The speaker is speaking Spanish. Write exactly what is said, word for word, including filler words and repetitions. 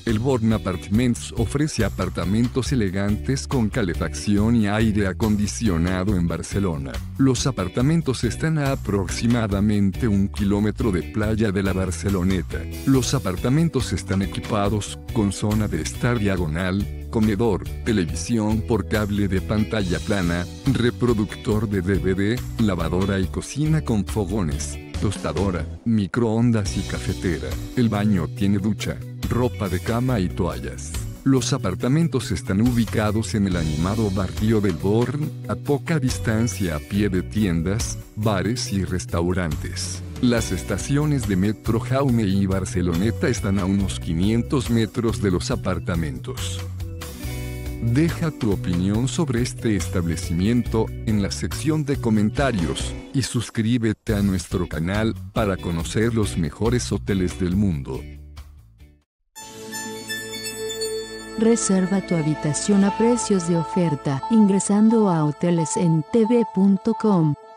El Born Apartments ofrece apartamentos elegantes con calefacción y aire acondicionado en Barcelona. Los apartamentos están a aproximadamente un kilómetro de playa de la Barceloneta. Los apartamentos están equipados con zona de estar diagonal, comedor, televisión por cable de pantalla plana, reproductor de D V D, lavadora y cocina con fogones, tostadora, microondas y cafetera. El baño tiene ducha, ropa de cama y toallas. Los apartamentos están ubicados en el animado barrio del Born, a poca distancia a pie de tiendas, bares y restaurantes. Las estaciones de Metro Jaume y Barceloneta están a unos quinientos metros de los apartamentos. Deja tu opinión sobre este establecimiento en la sección de comentarios y suscríbete a nuestro canal para conocer los mejores hoteles del mundo. Reserva tu habitación a precios de oferta ingresando a hoteles en t v punto com.